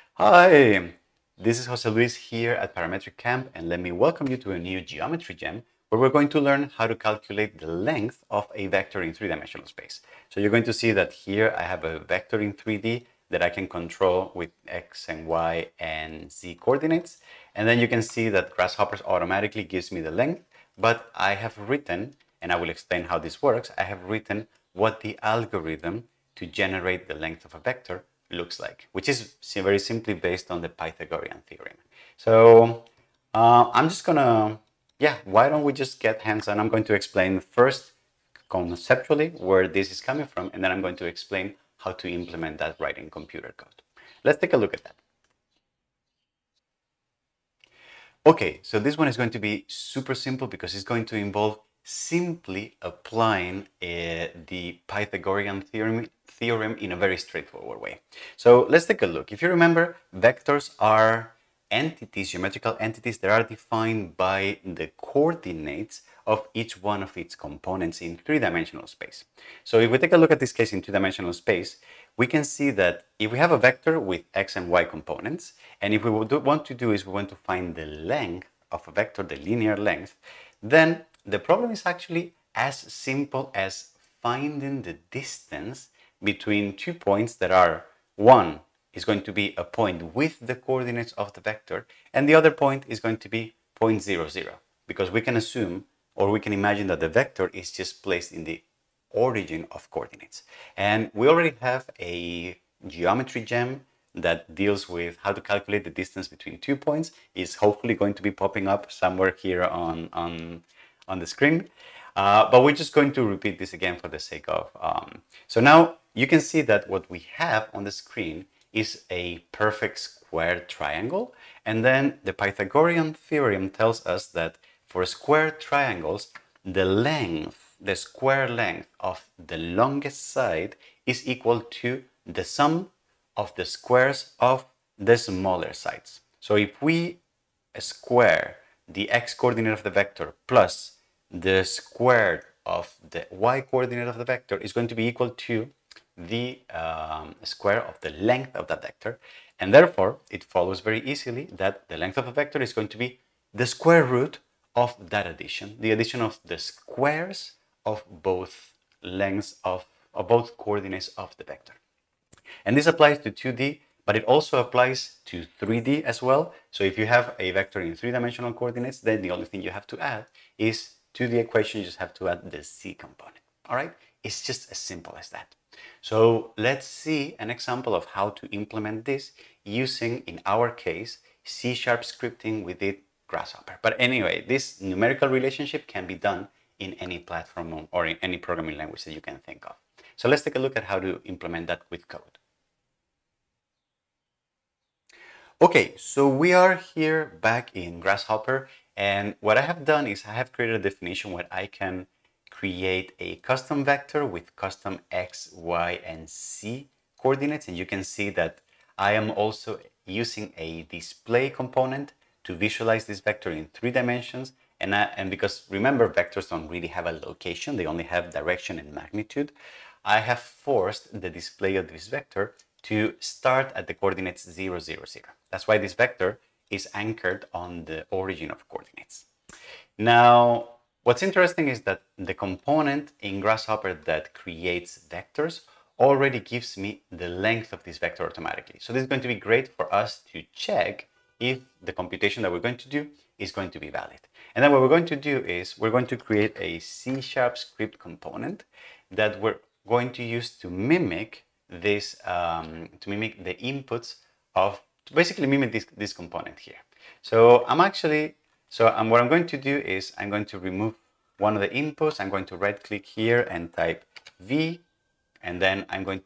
Hi, this is Jose Luis here at Parametric Camp, and let me welcome you to a new geometry gem where we're going to learn how to calculate the length of a vector in three-dimensional space. So you're going to see that here I have a vector in 3D that I can control with X and Y and Z coordinates. And then you can see that Grasshopper automatically gives me the length, but I have written, and I will explain how this works, I have written what the algorithm to generate the length of a vector looks like, which is very simply based on the Pythagorean theorem. So I'm just gonna, why don't we just get hands-on? I'm going to explain first conceptually where this is coming from, and then I'm going to explain how to implement that right in computer code. Let's take a look at that. Okay, so this one is going to be super simple because it's going to involve simply applying the Pythagorean theorem in a very straightforward way. So let's take a look. If you remember, vectors are entities, geometrical entities that are defined by the coordinates of each one of its components in three-dimensional space. So if we take a look at this case in two-dimensional space, we can see that if we have a vector with x and y components, and if we want to find the length of a vector, the linear length, then the problem is actually as simple as finding the distance between 2 points that are, one is going to be a point with the coordinates of the vector, and the other point is going to be 0, 0, 0, because we can assume, or we can imagine that the vector is just placed in the origin of coordinates. And we already have a geometry gem that deals with how to calculate the distance between 2 points. Is hopefully going to be popping up somewhere here on the screen. But we're just going to repeat this again for the sake of... So now you can see that what we have on the screen is a perfect square triangle. And then the Pythagorean theorem tells us that for square triangles, the square length of the longest side is equal to the sum of the squares of the smaller sides. So if we square the x coordinate of the vector plus the square of the y coordinate of the vector is going to be equal to the square of the length of that vector. And therefore, it follows very easily that the length of a vector is going to be the square root of that addition, the addition of the squares of both lengths of both coordinates of the vector. And this applies to 2D, but it also applies to 3D as well. So if you have a vector in three-dimensional coordinates, then the only thing you have to add is to the equation, you just have to add the Z component. All right? It's just as simple as that. So let's see an example of how to implement this using, in our case, C# scripting with it Grasshopper. But anyway, this numerical relationship can be done in any platform or in any programming language that you can think of. So let's take a look at how to implement that with code. Okay, so we are here back in Grasshopper, and what I have done is I have created a definition where I can create a custom vector with custom x, y, and z coordinates, and you can see that I am also using a display component to visualize this vector in 3 dimensions, and because remember, vectors don't really have a location, they only have direction and magnitude, I have forced the display of this vector to start at the coordinates 0, 0, 0. That's why this vector is anchored on the origin of coordinates. Now, what's interesting is that the component in Grasshopper that creates vectors already gives me the length of this vector automatically. So this is going to be great for us to check if the computation that we're going to do is going to be valid. And then what we're going to do is we're going to create a C# script component that we're going to use to mimic this, to mimic the inputs of, to basically mimic this component here. So what I'm going to do is I'm going to remove one of the inputs. I'm going to right click here and type V, and then I'm going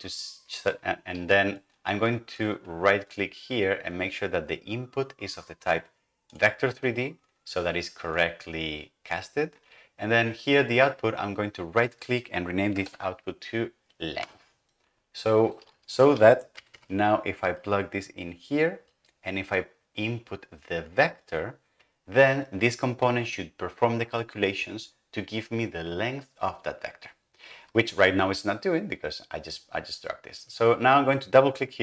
to right click here and make sure that the input is of the type vector 3D, so that is correctly casted. And then here the output, I'm going to right click and rename this output to length. So that now if I plug this in here and if I input the vector, then this component should perform the calculations to give me the length of that vector, which right now it's not doing because I just dragged this. So now I'm going to double click here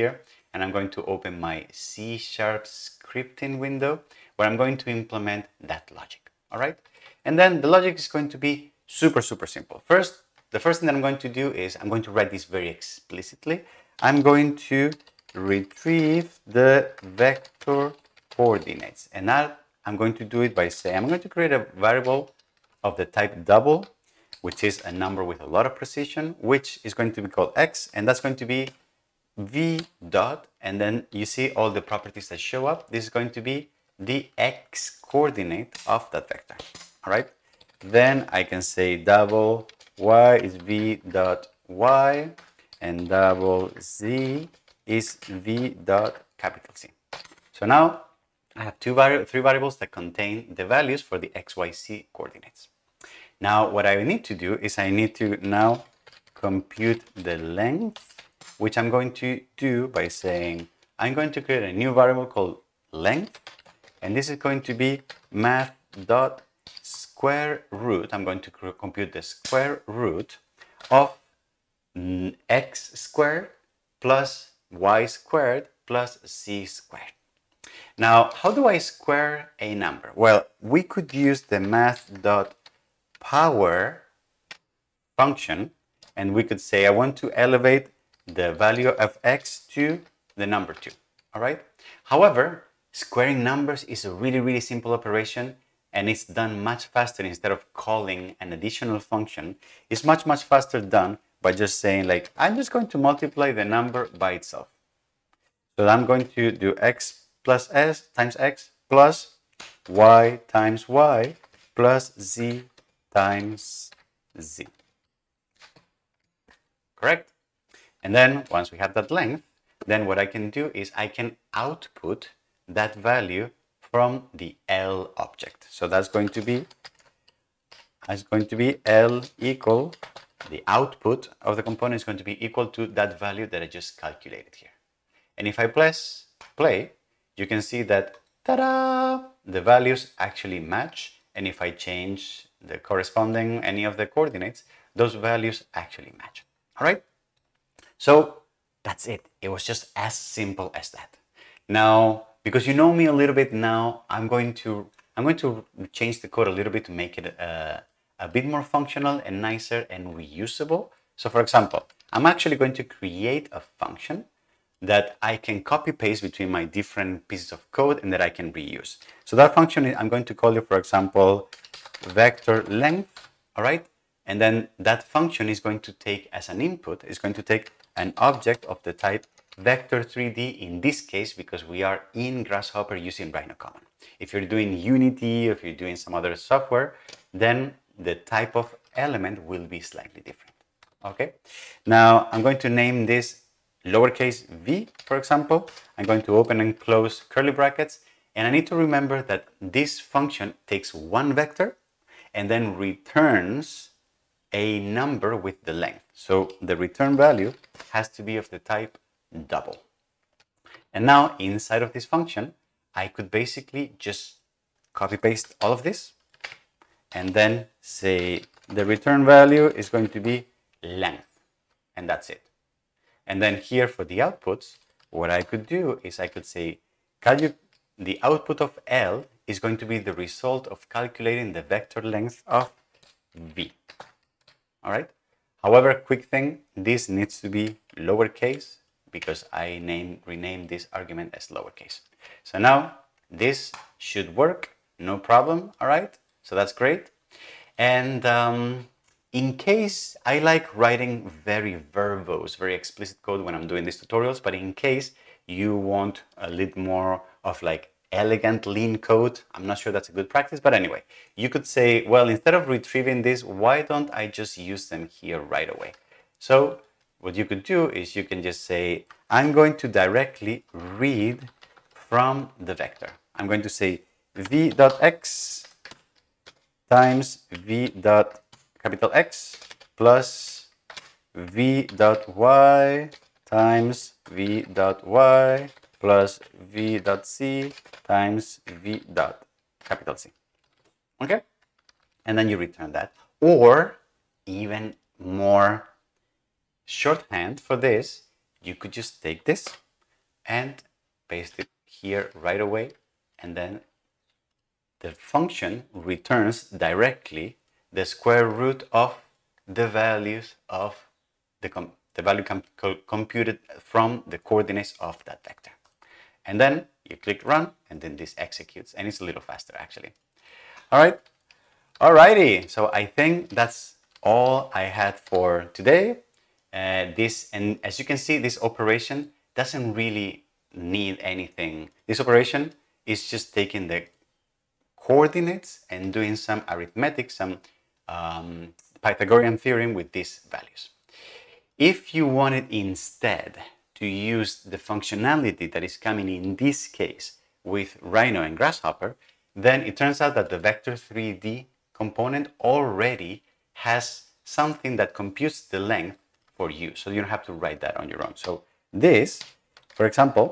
and I'm going to open my C# scripting window where I'm going to implement that logic. All right. And then the logic is going to be super simple. The first thing that I'm going to do is I'm going to write this very explicitly. I'm going to retrieve the vector coordinates. And now I'm going to do it by saying I'm going to create a variable of the type double, which is a number with a lot of precision, which is going to be called x, and that's going to be v dot, and then you see all the properties that show up. This is going to be the x coordinate of that vector. All right. Then I can say double y is v dot y, and double z is v dot capital C. So now I have three variables that contain the values for the x, y, z coordinates. Now what I need to do is I need to now compute the length, which I'm going to do by saying I'm going to create a new variable called length, and this is going to be math dot square root. I'm going to compute the square root of x squared plus y squared plus z squared. Now, how do I square a number? Well, we could use the math.power function, and we could say I want to elevate the value of x to the number 2. All right. However, squaring numbers is a really simple operation, and it's done much faster. Instead of calling an additional function, it's much faster done by just saying, like, I'm just going to multiply the number by itself. So I'm going to do x plus s times x plus y times y plus z times z. Correct? And then once we have that length, then what I can do is I can output that value from the L object. So that's going to be L equal, the output of the component is going to be equal to that value that I just calculated here. And if I press play, you can see that, ta-da, the values actually match. And if I change the corresponding any of the coordinates, those values actually match. All right. So that's it. It was just as simple as that. Now, because you know me a little bit now, I'm going to change the code a little bit to make it a bit more functional and nicer and reusable. So for example, I'm actually going to create a function that I can copy paste between my different pieces of code and that I can reuse. So that function, I'm going to call it, for example, vector length. All right. And then that function is going to take as an input, is going to take an object of the type vector3d in this case, because we are in Grasshopper using Rhino Common. If you're doing Unity, or if you're doing some other software, then the type of element will be slightly different. Okay. Now I'm going to name this lowercase v, for example. I'm going to open and close curly brackets, and I need to remember that this function takes one vector and then returns a number with the length. So the return value has to be of the type double. And now inside of this function, I could basically just copy paste all of this and then say the return value is going to be length, and that's it. And then here for the outputs, what I could do is I could say the output of L is going to be the result of calculating the vector length of V. All right. However, quick thing, this needs to be lowercase because I renamed this argument as lowercase. So now this should work, no problem. All right. So that's great. And in case I like writing very verbose, very explicit code when I'm doing these tutorials, but in case you want a little more of like elegant lean code, I'm not sure that's a good practice, but anyway, you could say, well, instead of retrieving this, why don't I just use them here right away? So what you could do is you can just say, I'm going to directly read from the vector. I'm going to say v.x times v.X plus v.y times v.y plus v.c times v.C. Okay? And then you return that. Or even more shorthand for this, you could just take this and paste it here right away. And then the function returns directly the square root of the values of the value computed from the coordinates of that vector. And then you click run, and then this executes, and it's a little faster actually. All right. Alrighty. So I think that's all I had for today. And as you can see, this operation doesn't really need anything. This operation is just taking the coordinates and doing some arithmetic, some Pythagorean theorem with these values. If you wanted instead to use the functionality that is coming in this case with Rhino and Grasshopper, then it turns out that the Vector3D component already has something that computes the length for you. So you don't have to write that on your own. So this, for example,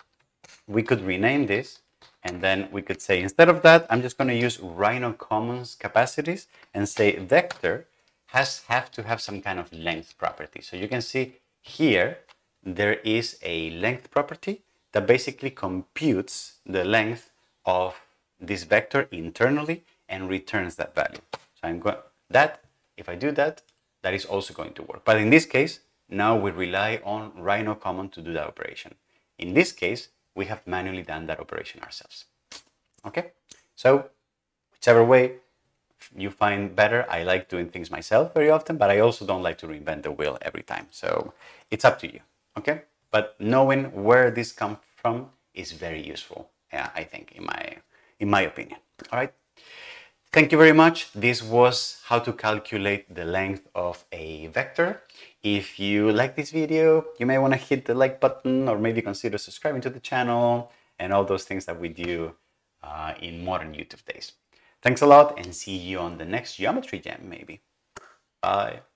we could rename this, and then we could say, instead of that, I'm just going to use Rhino Commons capacities and say vector have to have some kind of length property. So you can see here, there is a length property that basically computes the length of this vector internally and returns that value. So I'm going that, if I do that, that is also going to work. But in this case, now we rely on Rhino Common to do that operation. In this case, we have manually done that operation ourselves. Okay, so whichever way you find better. I like doing things myself very often, but I also don't like to reinvent the wheel every time. So it's up to you. Okay, but knowing where this comes from is very useful. Yeah, I think in my opinion. All right. Thank you very much. This was how to calculate the length of a vector. If you like this video, you may want to hit the like button, or maybe consider subscribing to the channel and all those things that we do in modern YouTube days. Thanks a lot, and see you on the next Geometry Jam maybe. Bye.